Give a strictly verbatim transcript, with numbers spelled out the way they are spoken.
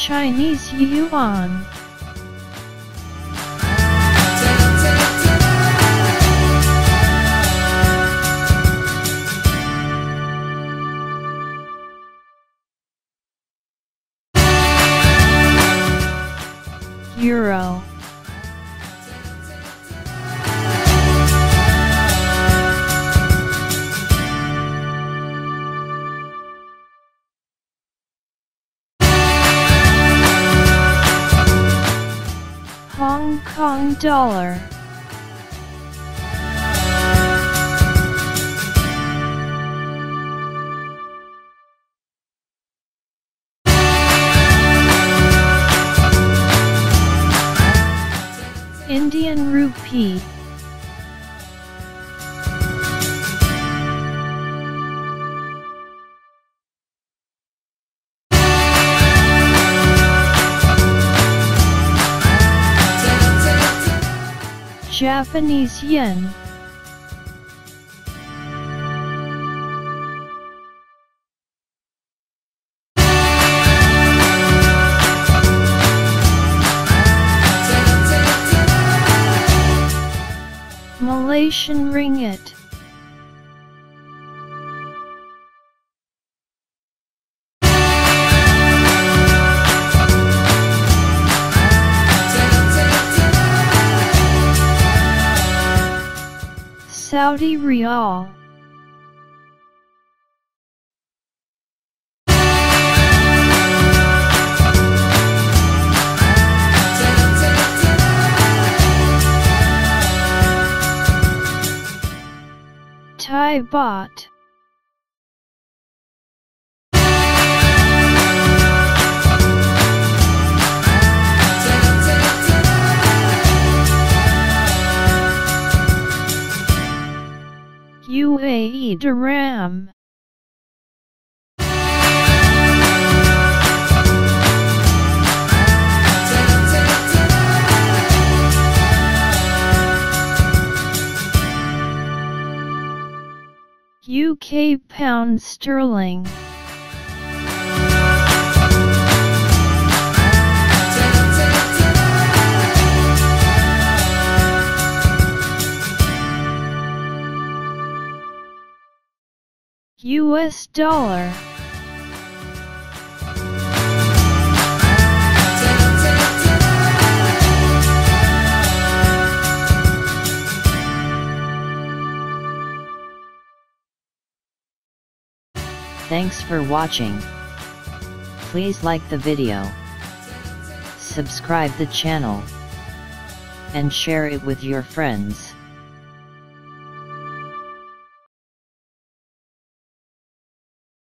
Chinese yuan. Euro. Hong Kong dollar. Indian rupee. Japanese yen. Malaysian ringgit. Saudi Riyal. Thai baht. U A E dirham. U K pound sterling. U S dollar. Thanks for watching. Please like the video, subscribe the channel, and share it with your friends.